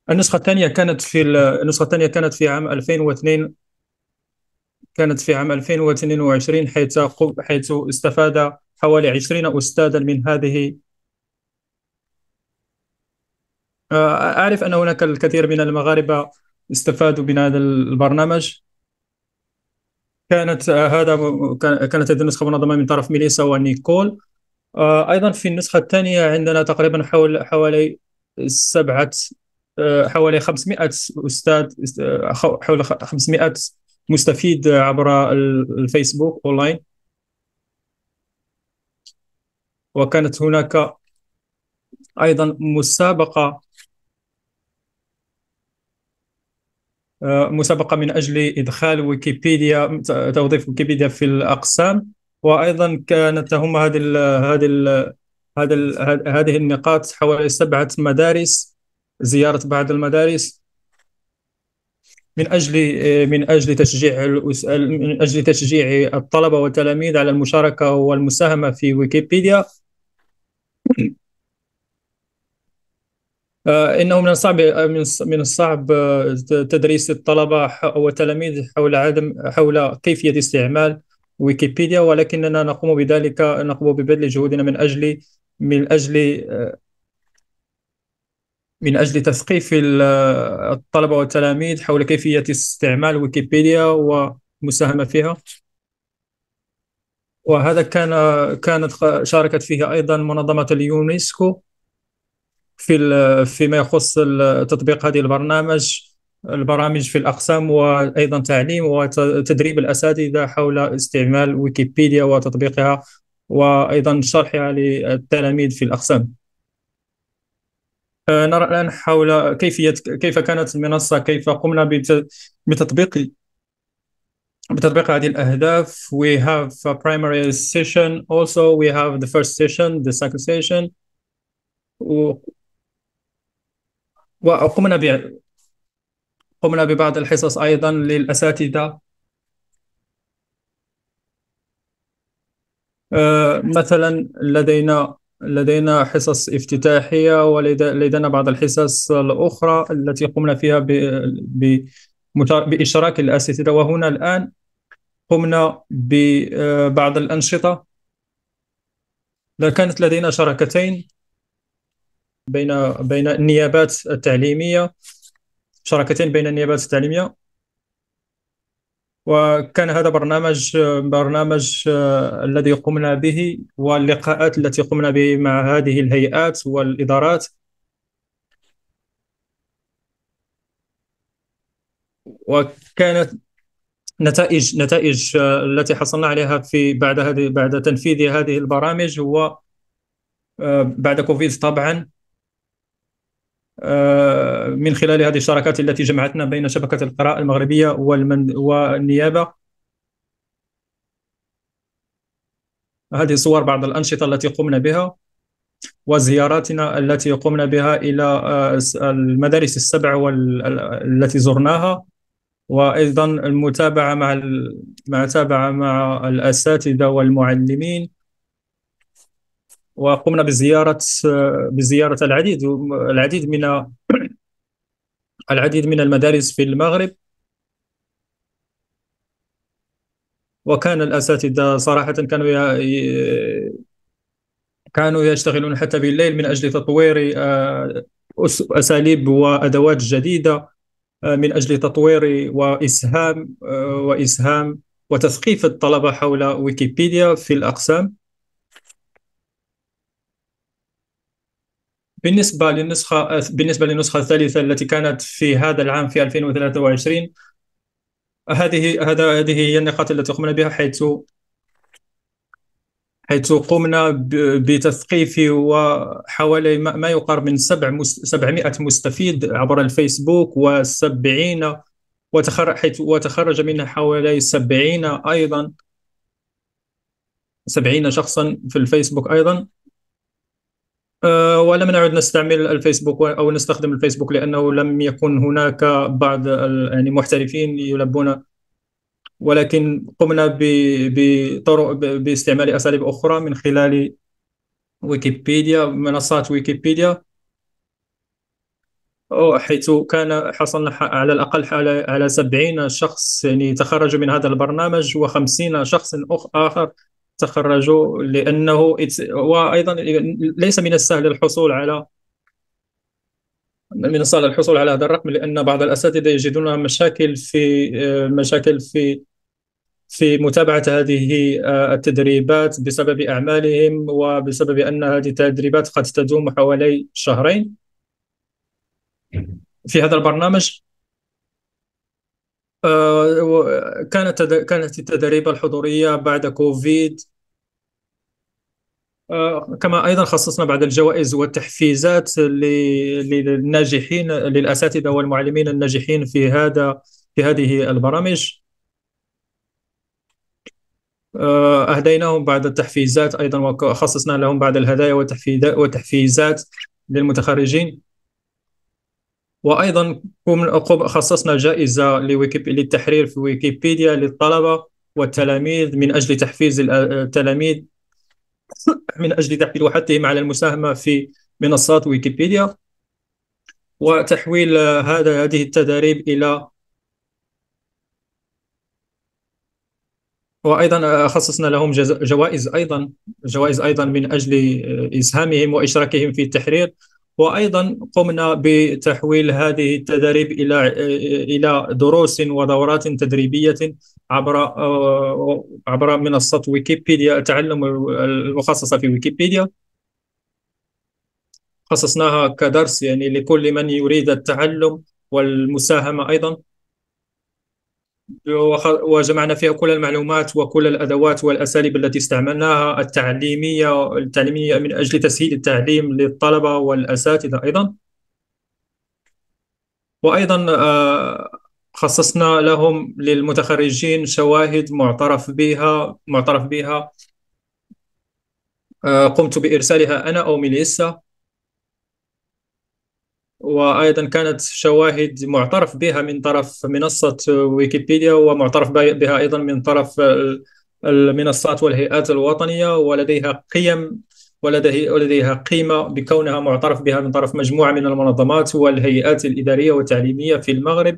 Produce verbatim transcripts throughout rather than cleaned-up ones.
النسخة الثانية كانت في ال- النسخة الثانية كانت في عام ألفين واثنين، كانت في عام ألفين واثنين وعشرين، حيث قو- حيث استفاد حوالي عشرين أستاذا من هذه. آه، أعرف أن هناك الكثير من المغاربة استفادوا من هذا البرنامج. كانت آه، هذا كان- كانت هذه النسخة منظمة من طرف ميليسا ونيكول. آه، أيضا في النسخة الثانية عندنا تقريبا حول حوالي سبعة آه، حوالي خمسمائة أستاذ، آه، حول خمسمائة مستفيد عبر ال- الفيسبوك أونلاين. وكانت هناك أيضا مسابقة، آه، مسابقة من أجل إدخال ويكيبيديا، توظيف ويكيبيديا في الأقسام. وأيضا كانت هم هذه ال هذه ال هذه ال هذه النقاط حوالي سبعة مدارس، زيارة بعض المدارس من أجل من أجل تشجيع الأس- من أجل تشجيع الطلبة والتلاميذ على المشاركة والمساهمة في ويكيبيديا. آه، إنه من الصعب من من الصعب آه، تدريس الطلبة ح- والتلاميذ حول عدم حول كيفية استعمال ويكيبيديا، ولكننا نقوم بذلك، نقوم ببذل جهودنا من أجل من أجل آه، من أجل تثقيف ال- آه، الطلبة والتلاميذ حول كيفية استعمال ويكيبيديا والمساهمة فيها. وهذا كان كانت شاركت فيه أيضا منظمة اليونسكو في ال- فيما يخص ال- تطبيق هذه البرنامج البرامج في الأقسام، وأيضا تعليم وتدريب الأساتذة حول استعمال ويكيبيديا وتطبيقها، وأيضا شرحها للتلاميذ في الأقسام. آه، نرى الآن حول كيفية كيف كانت المنصة، كيف قمنا بت- بتطبيق بتطبيق هذه الأهداف. We have a primary session, also we have the first session, the second session. و- وقمنا ب قمنا ببعض الحصص أيضا للأساتذة. آه، مثلا لدينا لدينا حصص افتتاحية، ولدينا بعض الحصص الأخرى التي قمنا فيها ب... ب... مشار- بإشراك الأساتذة. وهنا الآن قمنا ببعض الأنشطة. كانت لدينا شراكتين بين بين النيابات التعليمية، شراكتين بين النيابات التعليمية. وكان هذا برنامج برنامج آه، الذي قمنا به، واللقاءات التي قمنا به مع هذه الهيئات والإدارات. وكانت نتائج نتائج آه، التي حصلنا عليها في بعد هذه بعد تنفيذ هذه البرامج هو آه، بعد كوفيد طبعا، آه، من خلال هذه الشراكات التي جمعتنا بين شبكة القراءة المغربية والمن والنيابة. هذه صور بعض الأنشطة التي قمنا بها، وزياراتنا التي قمنا بها إلى آه، المدارس السبع وال- التي زرناها. وأيضا المتابعة مع ال- المتابعة مع الأساتذة والمعلمين. وقمنا بزيارة بزيارة العديد العديد من العديد من المدارس في المغرب. وكان الأساتذة صراحة كانوا ي- كانوا يشتغلون حتى بالليل من أجل تطوير آه، أس- أساليب وأدوات جديدة، آه، من أجل تطوير وإسهام آه، وإسهام وتثقيف الطلبة حول ويكيبيديا في الأقسام. بالنسبة للنسخة بالنسبة للنسخة الثالثة التي كانت في هذا العام في ألفين وثلاثة وعشرين، هذه هذا هذه هي النقاط التي قمنا بها، حيث حيث قمنا ب- بتثقيف وحوالي ما ما يقارب من سبع مس- سبعمائة مستفيد عبر الفيسبوك، و70 وتخرج حيث وتخرج منها حوالي سبعين أيضا سبعين شخصا في الفيسبوك أيضا. أه، ولم نعد نستعمل الفيسبوك أو نستخدم الفيسبوك، لأنه لم يكن هناك بعض ال- يعني محترفين يلبون. ولكن قمنا ب- بطرق ب- باستعمال أساليب أخرى من خلال ويكيبيديا، منصات ويكيبيديا. أو حيث كان حصلنا ح- على الأقل على على سبعين شخص يعني تخرجوا من هذا البرنامج، وخمسين شخص أخ- آخر تخرجوا لأنه it's- وأيضا ليس من السهل الحصول على من السهل الحصول على هذا الرقم، لأن بعض الأساتذة يجدون مشاكل في آه، مشاكل في في متابعة هذه آه، التدريبات بسبب أعمالهم، وبسبب أن هذه التدريبات قد تدوم حوالي شهرين في هذا البرنامج. آه، و- كانت تد- كانت التدريب الحضورية بعد كوفيد. آه، كما أيضا خصصنا بعض الجوائز والتحفيزات ل- للناجحين، للأساتذة والمعلمين الناجحين في هذا في هذه البرامج. آه، أهديناهم بعض التحفيزات أيضا، وخصصنا لهم بعض الهدايا والتحفيزات والتحفيزات للمتخرجين. وأيضا قم- قم- خصصنا جائزة لويكيب... للتحرير في ويكيبيديا للطلبة والتلاميذ من أجل تحفيز ال- التلاميذ، من أجل تحويل وحثهم على المساهمة في منصات ويكيبيديا، وتحويل آه، هذا هذه التدريب إلى. وأيضا آه، خصصنا لهم جز- جوائز أيضا، جوائز أيضا من أجل آه، إسهامهم وإشراكهم في التحرير. وأيضا قمنا بتحويل هذه التدريب إلى آه، إلى دروس ودورات تدريبية عبر آه، عبر منصة ويكيبيديا، التعلم المخصصة في ويكيبيديا. خصصناها كدرس يعني لكل من يريد التعلم والمساهمة أيضا. وخ- وجمعنا فيها كل المعلومات وكل الأدوات والأساليب التي استعملناها التعليمية التعليمية من أجل تسهيل التعليم للطلبة والأساتذة أيضا. وأيضا آه، خصصنا لهم للمتخرجين شواهد معترف بها معترف بها آه، قمت بإرسالها أنا أو ميليسا. وأيضا كانت شواهد معترف بها من طرف منصة ويكيبيديا، ومعترف بها أيضا من طرف ال- المنصات والهيئات الوطنية، ولديها قيم ولديه ولديها قيمة بكونها معترف بها من طرف مجموعة من المنظمات والهيئات الإدارية والتعليمية في المغرب.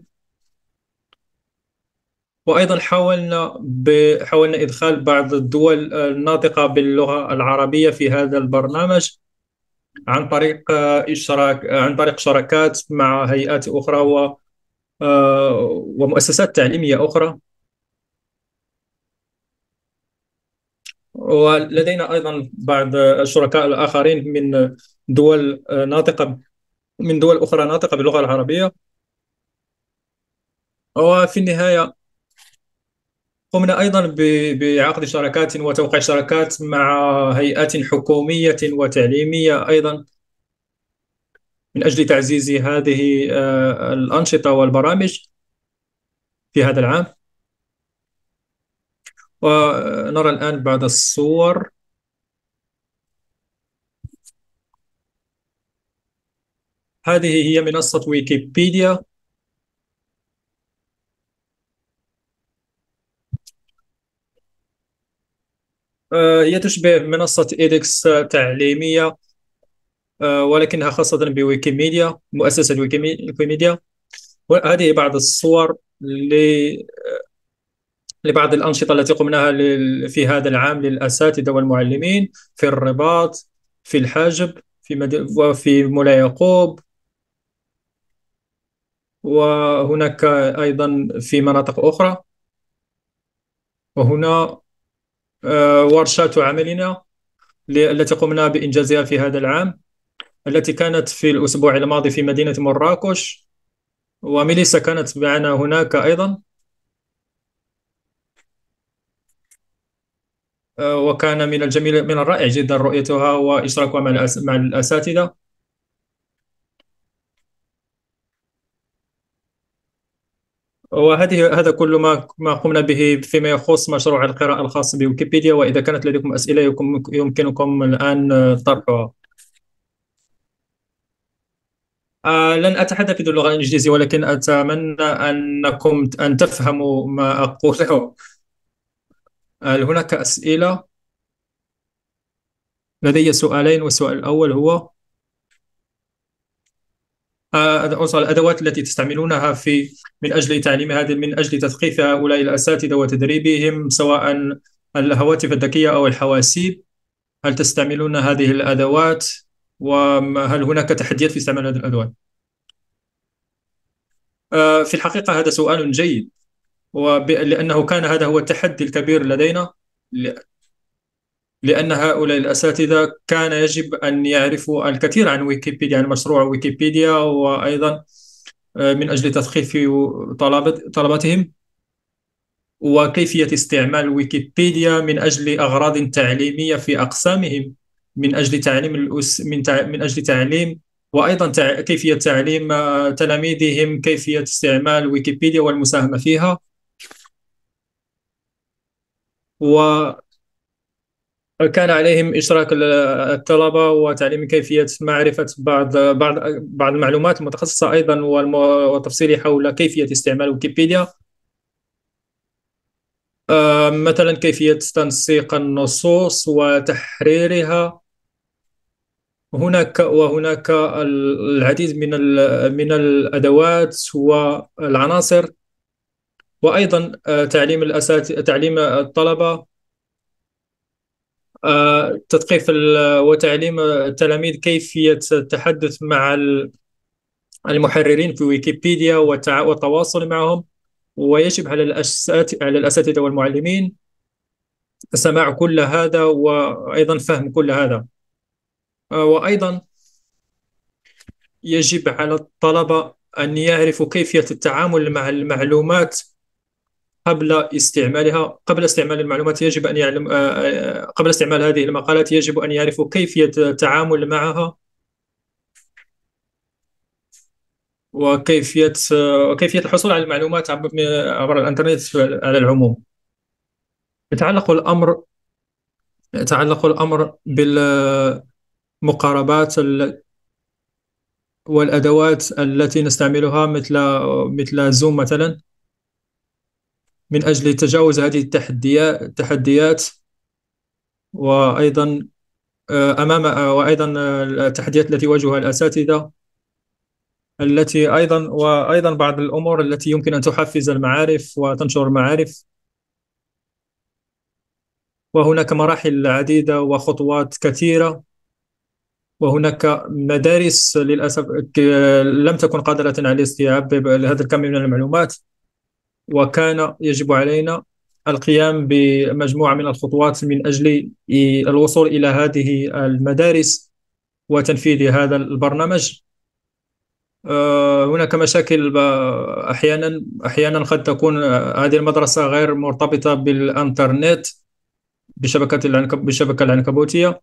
وأيضا حاولنا ب... حاولنا إدخال بعض الدول الناطقة باللغة العربية في هذا البرنامج عن طريق آه، إشراك عن طريق شراكات مع هيئات أخرى و آه، ومؤسسات تعليمية أخرى. ولدينا أيضا بعض الشركاء الآخرين من دول آه، ناطقة من دول أخرى ناطقة باللغة العربية. وفي النهاية قمنا أيضا ب- بعقد شراكات وتوقيع شراكات مع هيئات حكومية وتعليمية أيضا من أجل تعزيز هذه آه، الأنشطة والبرامج في هذا العام. ونرى الآن بعض الصور. هذه هي منصة ويكيبيديا. آه، هي تشبه منصة إيدكس تعليمية، آه، ولكنها خاصة بويكيميديا، مؤسسة ويكيمي- ويكيميديا. وهذه بعض الصور ل- لبعض الأنشطة التي قمناها لل- في هذا العام للأساتذة والمعلمين في الرباط، في الحاجب، في مد... وفي مولاي يعقوب، وهناك أيضا في مناطق أخرى. وهنا آه، ورشات عملنا ل- التي قمنا بإنجازها في هذا العام، التي كانت في الأسبوع الماضي في مدينة مراكش. وميليسا كانت معنا هناك أيضا. آه، وكان من الجميل من الرائع جدا رؤيتها وإشراكها مع الأس- مع الأساتذة. وهذه هذا كل ما ما قمنا به فيما يخص مشروع القراءة الخاص بويكيبيديا. وإذا كانت لديكم أسئلة يمكن- يمكنكم الآن آه، طرحها. آه، لن أتحدث باللغة الإنجليزية، ولكن أتمنى أنكم أن تفهموا ما أقوله. هل هناك أسئلة؟ لدي سؤالين، والسؤال الأول هو آه، عنصر الأدوات التي تستعملونها في من أجل تعليم هذه، من أجل تثقيف هؤلاء الأساتذة وتدريبهم، سواء الهواتف الذكية أو الحواسيب. هل تستعملون هذه الأدوات؟ وهل هناك تحديات في استعمال هذه الأدوات؟ آه، في الحقيقة هذا سؤال جيد، ولأنه كان هذا هو التحدي الكبير لدينا. ل- لأن هؤلاء الأساتذة كان يجب أن يعرفوا الكثير عن ويكيبيديا، عن مشروع ويكيبيديا، وأيضا آه، من أجل تثقيف طلبة طلبتهم، وكيفية استعمال ويكيبيديا من أجل أغراض تعليمية في أقسامهم، من أجل تعليم الأس من تع... من أجل تعليم، وأيضا تع... كيفية تعليم آه، تلاميذهم كيفية استعمال ويكيبيديا والمساهمة فيها. وكان عليهم إشراك ال- الطلبة وتعليم كيفية معرفة بعض بعض بعض المعلومات المتخصصة أيضا، والم... والتفصيل حول كيفية استعمال ويكيبيديا. آه، مثلا كيفية تنسيق النصوص وتحريرها. هناك وهناك العديد من ال- من الأدوات والعناصر، وأيضا آه، تعليم الأساتذة، تعليم الطلبة، آه، تثقيف ال- وتعليم التلاميذ كيفية التحدث مع ال- المحررين في ويكيبيديا والتع- والتواصل معهم. ويجب على الأساتذة على الأساتذة والمعلمين سماع كل هذا، وأيضا فهم كل هذا. آه، وأيضا يجب على الطلبة أن يعرفوا كيفية التعامل مع المعلومات قبل استعمالها. قبل استعمال المعلومات يجب أن يعلم آه، آه، قبل استعمال هذه المقالات يجب أن يعرفوا كيفية التعامل معها، وكيفية آه، وكيفية الحصول على المعلومات عبر عبر الإنترنت على العموم. يتعلق الأمر يتعلق الأمر بالمقاربات ال- والأدوات التي نستعملها، مثل مثل زوم مثلا، من أجل تجاوز هذه التحديات التحديات وأيضا آه، أمام آه، وأيضا آه، التحديات التي يواجهها الأساتذة، التي أيضا وأيضا بعض الأمور التي يمكن أن تحفز المعارف وتنشر المعارف. وهناك مراحل عديدة وخطوات كثيرة، وهناك مدارس للأسف ك- لم تكن قادرة على الاستيعاب هذا الكم من المعلومات، وكان يجب علينا القيام بمجموعة من الخطوات من أجل الوصول إلى هذه المدارس وتنفيذ هذا البرنامج. آه، هناك مشاكل ب- أحيانا أحيانا قد تكون آه، هذه المدرسة غير مرتبطة بالإنترنت، بشبكة العنكب بالشبكة العنكبوتية.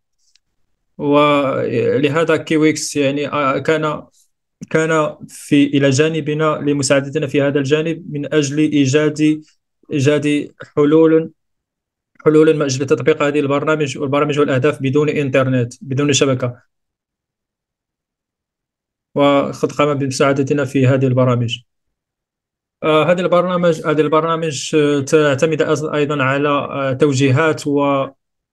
ولهذا كيويكس يعني آه، كان كان في إلى جانبنا لمساعدتنا في هذا الجانب، من أجل إيجاد إيجاد حلول حلول من أجل تطبيق هذه البرامج والبرامج والأهداف بدون إنترنت، بدون شبكة. وقد قام بمساعدتنا في هذه البرامج. آه، هذه البرنامج هذه البرامج آه، تعتمد أص- أيضا على آه، توجيهات و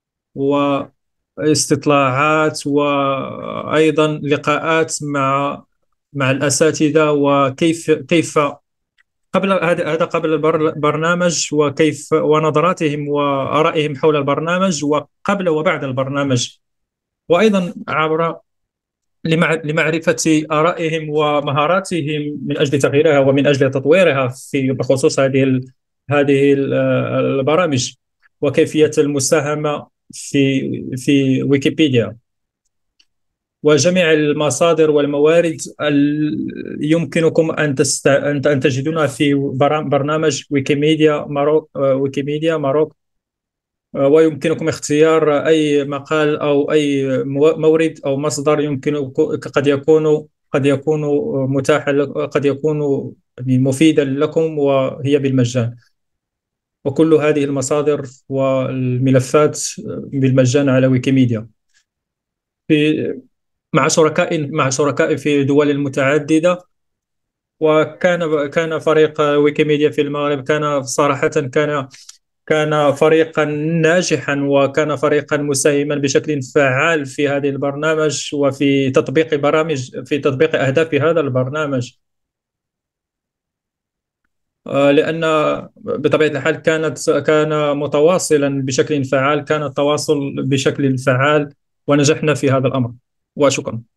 واستطلاعات، وأيضا لقاءات مع مع الأساتذة، وكيف كيف قبل هذا هذا قبل البر- البرنامج، وكيف ونظراتهم وآرائهم حول البرنامج، وقبل وبعد البرنامج. وأيضا عبر لمع- لمعرفة آرائهم ومهاراتهم من أجل تغييرها ومن أجل تطويرها في بخصوص هذه ال- هذه ال- البرامج، وكيفية المساهمة في في ويكيبيديا. وجميع المصادر والموارد ال- يمكنكم أن تست... أن أن تجدونها في برا- برنامج ويكيميديا ماروك ويكيميديا ماروك. ويمكنكم اختيار أي مقال أو أي مو- مورد أو مصدر يمكن قد يكون قد يكون متاحا لك- قد يكون يعني مفيدا لكم، وهي بالمجان. وكل هذه المصادر والملفات بالمجان على ويكيميديا، في مع شركاء مع شركاء في دول متعددة. وكان كان فريق ويكيميديا في المغرب كان صراحة كان كان فريقا ناجحا، وكان فريقا مساهما بشكل فعال في هذه البرنامج، وفي تطبيق برامج، في تطبيق أهداف هذا البرنامج. آه، لأن بطبيعة الحال كانت كان متواصلا بشكل فعال، كان التواصل بشكل فعال، ونجحنا في هذا الأمر. وشكرا.